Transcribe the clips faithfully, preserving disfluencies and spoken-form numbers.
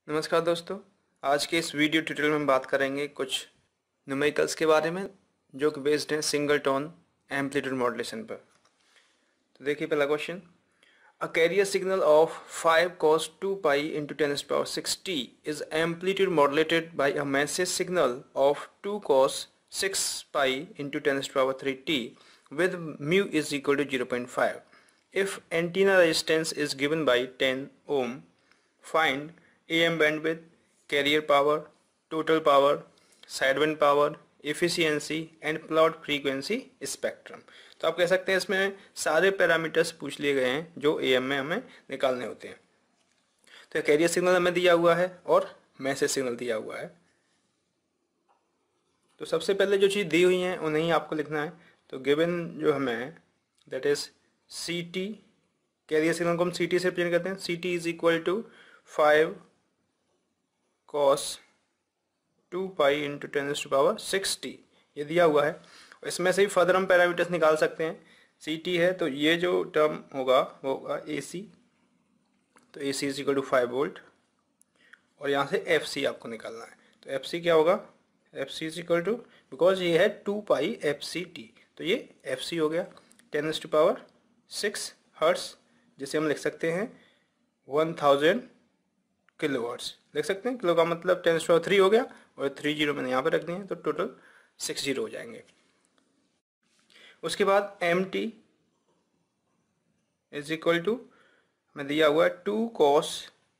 नमस्कार दोस्तों, आज के इस वीडियो ट्यूटोरियल में हम बात करेंगे कुछ न्यूमेरिकल्स के बारे में जो कि बेस्ड हैं सिंगल टोन एम्पलीट्यूड मॉड्यूलेशन पर। तो देखिए पहला question, a carrier signal of five cos two pi into ten to power six t is amplitude modulated by a message signal of two cos six pi into ten to power three t with mu is equal to zero point five. If antenna resistance is given by ten ohm, find A M bandwidth, carrier power, total power, sideband power, efficiency and plot frequency spectrum. तो आप कह सकते हैं इसमें सारे parameters पूछ लिए गए हैं जो A M में हमें निकालने होते हैं। तो कैरियर सिग्नल हमें दिया हुआ है और मैसेज सिग्नल दिया हुआ है। तो सबसे पहले जो चीज़ दी हुई है उन्हें आपको लिखना है। तो गिवन जो हमें that is C T, carrier signal को हम सी टी से रिप्रेजेंट करते हैं। C T is equal to five cos two pi into ten to power six t, ये दिया हुआ है। इसमें से ही फर्दर हम पैरामीटर्स निकाल सकते हैं। सी टी है तो ये जो टर्म होगा वो होगा ए सी, तो A C is equal to five volt और यहाँ से एफ सी आपको निकालना है। तो एफ सी क्या होगा, F C is equal to, because ये है two pi F C T, तो ये एफ सी हो गया ten to power six hertz, जिसे हम लिख सकते हैं वन थाउजेंड किलो हर्ट्स लिख सकते हैं। किलो का मतलब टेन टू पावर थ्री हो गया और थ्री जीरो मैंने यहाँ पे रख दिए हैं, तो टोटल सिक्स जीरो हो जाएंगे। उसके बाद M T is equal to हमें दिया हुआ है two cos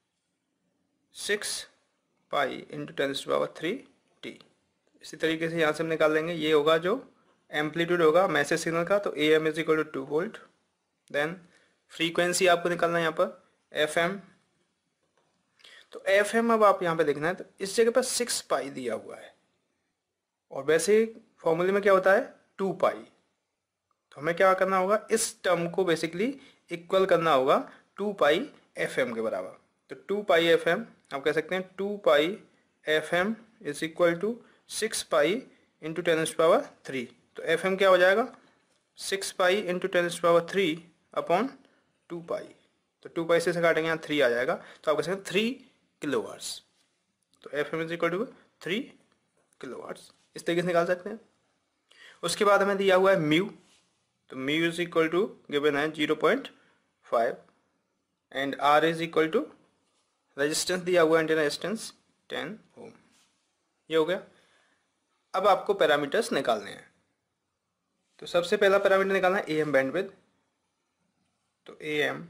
six pi into ten to power three t. इसी तरीके से यहाँ से हम निकाल लेंगे, ये होगा जो एम्पलीट्यूड होगा मैसेज सिग्नल का, तो A M is equal to two volt. Then frequency आपको निकालना है यहाँ पर एफ एम, तो एफ एम अब आप यहाँ पे देखना है, तो इस जगह पर सिक्स पाई दिया हुआ है और वैसे फॉर्मूले में क्या होता है टू पाई। तो हमें क्या करना होगा, इस टर्म को बेसिकली इक्वल करना होगा टू पाई एफ एम के बराबर। तो टू पाई एफ एम आप कह सकते हैं two pi F M is equal to six pi into ten to power three. तो एफ एम क्या हो जाएगा, six pi into ten to power three upon two pi. तो टू पाई से काटेंगे यहाँ थ्री आ जाएगा, तो आप कह सकते हैं थ्री किलो वाट्स। तो F M is equal to three kilo watts, इस तरीके से निकाल सकते हैं। उसके बाद हमें दिया हुआ है म्यू, तो mu is equal to given है zero point five and R is equal to resistance दिया हुआ है एंटीना रेजिस्टेंस टेन ओम। ये हो गया। अब आपको पैरामीटर्स निकालने हैं। तो सबसे पहला पैरामीटर निकालना है ए एम बैंडविड्थ। तो A M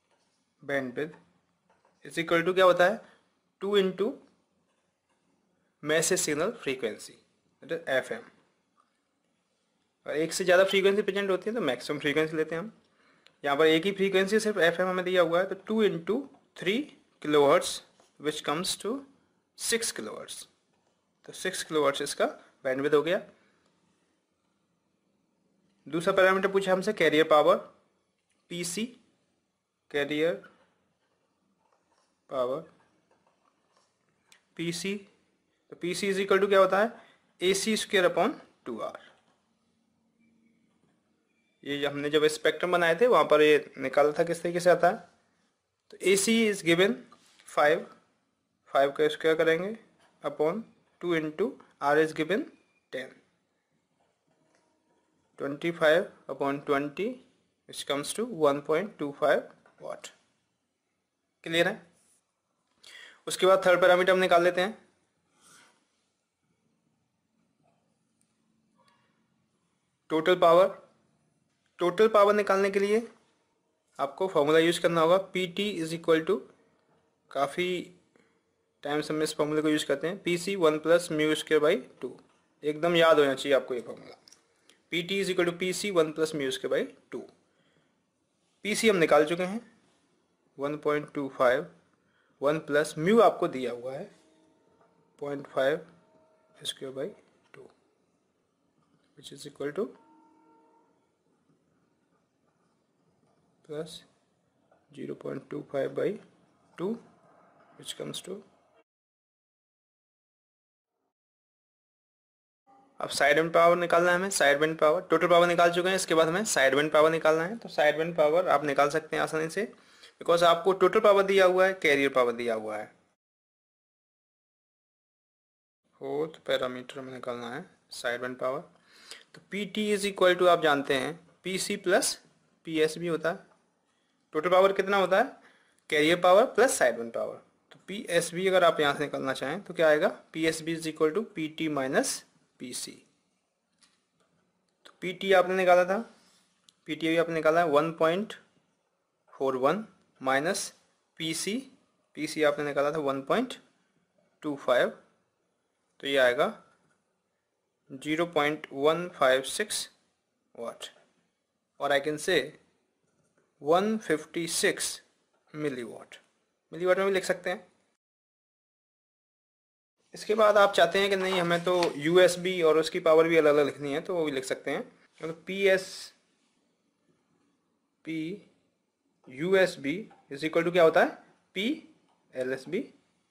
bandwidth is equal to क्या होता है two into message signal frequency that is F M. और एक से ज़्यादा फ्रीक्वेंसी प्रेजेंट होती है तो मैक्सिमम फ्रीक्वेंसी लेते हैं हम। यहाँ पर एक ही फ्रीक्वेंसी सिर्फ एफ एम हमें दिया हुआ है, तो two into three kilo hertz which comes to six kilo hertz. तो सिक्स किलो हर्ट्स इसका बैंडविड्थ हो गया। दूसरा पैरामीटर पूछा हमसे carrier power, P C carrier power P C. तो पीसी इज इक्वल टू क्या होता है A C square upon two R. ये हमने जब स्पेक्ट्रम बनाए थे वहां पर ये निकाला था किस तरीके से आता है। तो A C is given five, five का स्क्वायर करेंगे upon two into R is given ten, twenty five upon twenty which comes to one point two five watt. Clear है। उसके बाद थर्ड पैरामीटर हम निकाल लेते हैं। टोटल पावर, टोटल पावर निकालने के लिए आपको फॉर्मूला यूज करना होगा P T is equal to, काफ़ी टाइम से हम इस फॉर्मूले को यूज करते हैं, P C one plus mu square by two. एकदम याद होना चाहिए आपको ये फॉर्मूला, P T is equal to P C one plus mu square by two. P C हम निकाल चुके हैं one point two five, one plus mu आपको दिया हुआ है point five square by two which is equal to plus zero point two five by two which comes to. अब side band power निकालना है हमें, side band power, total power निकाल चुके हैं, इसके बाद हमें साइड बैंड पावर निकालना है। तो साइड बैंड पावर आप निकाल सकते हैं आसानी से, बिकॉज आपको टोटल पावर दिया हुआ है, कैरियर पावर दिया हुआ है। हो तो पैरामीटर में निकालना है साइड बैंड पावर। तो P T is equal to आप जानते हैं P C plus P S B होता है। टोटल पावर कितना होता है, carrier power plus side band power. तो पी एस बी अगर आप यहाँ से निकालना चाहें तो क्या आएगा, P S B is equal to P T minus P C. तो पी टी आपने निकाला था, पी टी भी आपने निकाला है one point four one minus P C, P C आपने निकाला था वन पॉइंट टू फाइव, तो ये आएगा zero point one five six watt, और I can say one fifty six milliwatt. Milliwatt में भी लिख सकते हैं। इसके बाद आप चाहते हैं कि नहीं हमें तो यूएसबी और उसकी पावर भी अलग अलग लिखनी है, तो वो भी लिख सकते हैं। तो P S P U S B is equal to क्या होता है, पी एल एस बी,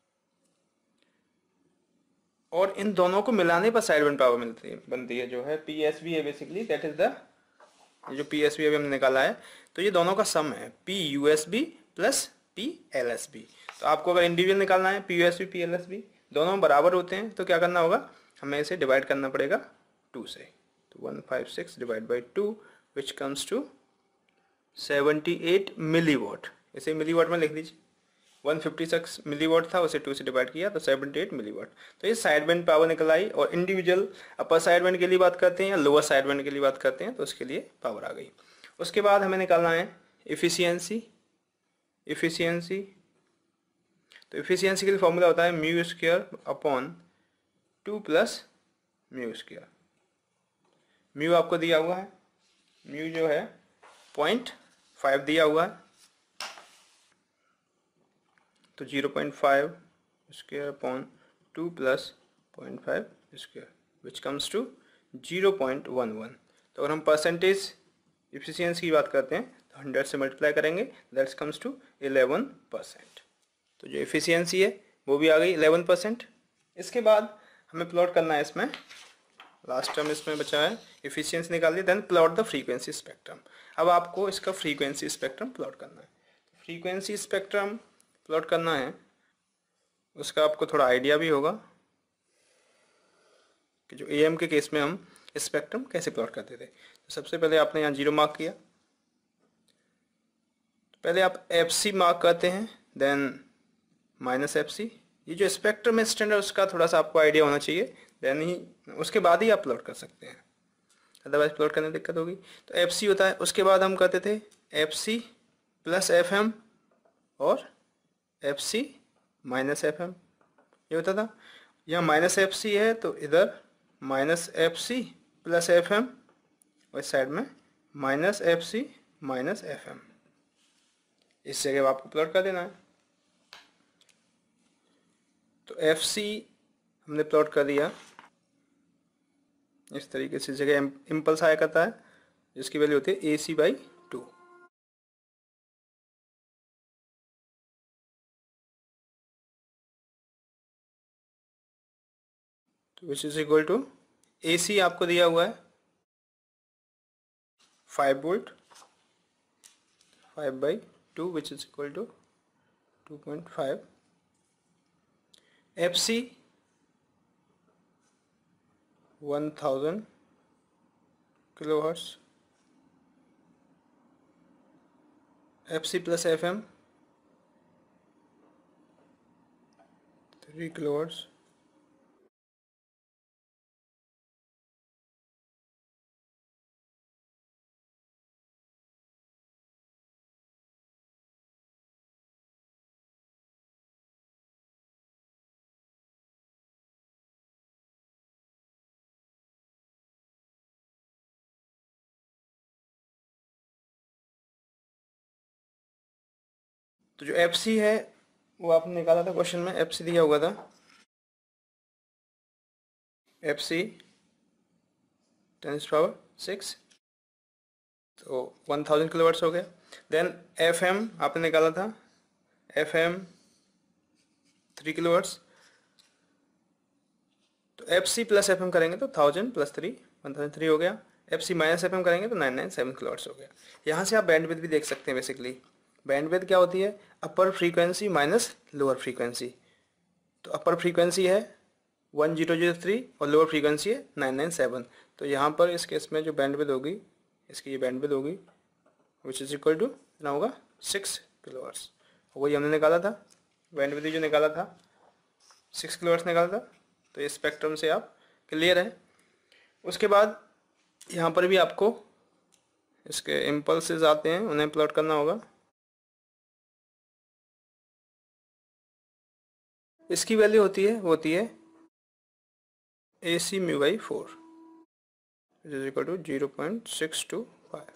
और इन दोनों को मिलाने पर साइड बैंड पावर मिलती है बनती है जो है पी एस बी है बेसिकली, दैट इज द जो पी एस बी अभी हमने निकाला है। तो ये दोनों का सम है P U S B plus P L S B. तो आपको अगर इंडिविजुअल निकालना है P U S B P L S B दोनों बराबर होते हैं तो क्या करना होगा, हमें इसे डिवाइड करना पड़ेगा टू से। तो one five six divide by two which comes to seventy eight milliwatt. इसे मिलीवाट में लिख लीजिए, वन फिफ्टी सिक्स मिलीवाट था, उसे टू से डिवाइड किया तो सेवेंटी एट मिलीवाट। तो ये साइड बैंड पावर निकल आई। और इंडिविजुअल अपर साइड बैंड के लिए बात करते हैं या लोअर साइड बैंड के लिए बात करते हैं तो उसके लिए पावर आ गई। उसके बाद हमें निकालना है इफिशियंसी। इफिशियंसी तो इफिशियंसी के लिए फॉर्मूला होता है mu square upon two plus mu square. Mu आपको दिया हुआ है, म्यू जो है पॉइंट फाइव दिया हुआ है, तो zero point five square upon two plus point five square which comes to zero point one one. तो अगर हम परसेंटेज इफिशियंसी की बात करते हैं तो हंड्रेड से मल्टीप्लाई करेंगे, that's comes to eleven percent. तो जो इफिशियंसी है वो भी आ गई इलेवन परसेंट। इसके बाद हमें प्लॉट करना है, इसमें लास्ट टर्म इसमें बचा है, इफिशियंसी निकाल ली, then plot the frequency spectrum. अब आपको इसका फ्रीक्वेंसी स्पेक्ट्रम प्लॉट करना है। फ्रीक्वेंसी स्पेक्ट्रम प्लॉट करना है, उसका आपको थोड़ा आइडिया भी होगा कि जो ए एम के केस में हम स्पेक्ट्रम कैसे प्लॉट करते थे। तो सबसे पहले आपने यहाँ जीरो मार्क किया, पहले आप एफ सी मार्क करते हैं, देन माइनस एफ सी। ये जो स्पेक्ट्रम स्टैंडर्ड उसका थोड़ा सा आपको आइडिया होना चाहिए, देन ही उसके बाद ही आप प्लॉट कर सकते हैं, अदरवाइज प्लॉट करने में दिक्कत होगी। तो एफ सी होता है, उसके बाद हम करते थे F C plus F M और F C minus F M, ये होता था। यहाँ माइनस एफ सी है तो इधर minus F C plus F M, और इस साइड में minus F C minus F M, इस जगह आपको प्लॉट कर देना है। तो एफ सी हमने प्लॉट कर दिया इस तरीके से, जगह इम्पल्स आया करता है जिसकी वैल्यू होती है ए सी बाई टू। तो which is equal to A C आपको दिया हुआ है five volt, five by two which is equal to two point five. F C one thousand kilo hertz, F C plus F M three kilo hertz. तो जो F C है वो आपने निकाला था क्वेश्चन में, एफ सी दिया हुआ था, F C ten power six, तो वन थाउजेंड किलो वाट्स हो गया। देन एफ एम आपने निकाला था, F M three kilo watts, तो F C plus F M करेंगे तो thousand plus three one thousand three हो गया। F C minus F M करेंगे तो nine nine seven kilo watts हो गया। यहाँ से आप बैंडविड्थ भी देख सकते हैं। बेसिकली बैंडविड्थ क्या होती है, upper frequency minus lower frequency. तो अपर फ्रीक्वेंसी है वन जीरो जीरो थ्री और लोअर फ्रीक्वेंसी है नाइन नाइन सेवन। तो यहाँ पर इस केस में जो बैंडविड्थ होगी, इसकी ये बैंडविड्थ होगी विच इज इक्वल टू कितना होगा, सिक्स किलो हर्ट्ज। वही हमने निकाला था, बैंडविड्थ जो निकाला था सिक्स किलो हर्ट्ज निकाला था। तो इस स्पेक्ट्रम से आप क्लियर है। उसके बाद यहाँ पर भी आपको इसके इम्पल्सेस आते हैं, उन्हें प्लॉट करना होगा। इसकी वैल्यू होती है वो होती है A C mu by four is equal to zero point six two five.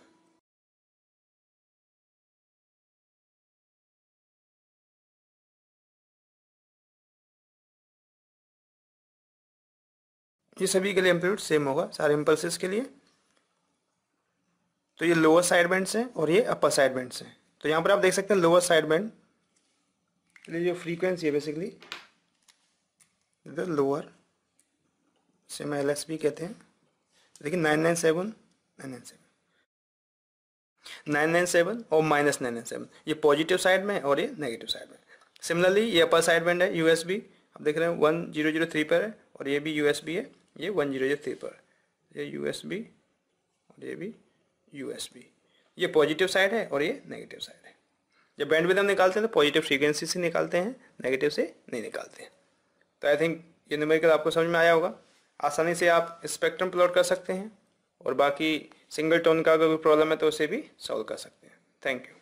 ये सभी के लिए एम्पलीट्यूड सेम होगा सारे इम्पल्सेस के लिए। तो ये लोअर साइड बैंड्स हैं और ये अपर साइड बैंड्स हैं। तो यहाँ पर आप देख सकते हैं लोअर साइड बैंड के लिए जो फ्रीक्वेंसी है बेसिकली द लोअर से हम एल एस बी कहते हैं। देखिए nine nine seven nine nine seven nine nine seven और माइनस नाइन नाइन सेवन, ये पॉजिटिव साइड में और ये नेगेटिव साइड में। सिमिलरली ये अपर साइड बैंड है यूएसबी, आप देख रहे हैं वन जीरो जीरो थ्री पर है और ये भी यूएसबी है, ये वन जीरो जीरो थ्री पर है। ये यूएसबी और ये भी यूएसबी, ये पॉजिटिव साइड है और ये नेगेटिव साइड है। जब बैंडविड्थ हम निकालते हैं तो पॉजिटिव फ्रीक्वेंसी से निकालते हैं, नेगेटिव से नहीं निकालते हैं। तो आई थिंक ये न्यूमेरिकल आपको समझ में आया होगा। आसानी से आप स्पेक्ट्रम प्लॉट कर सकते हैं और बाकी सिंगल टोन का अगर कोई प्रॉब्लम है तो उसे भी सॉल्व कर सकते हैं। Thank you.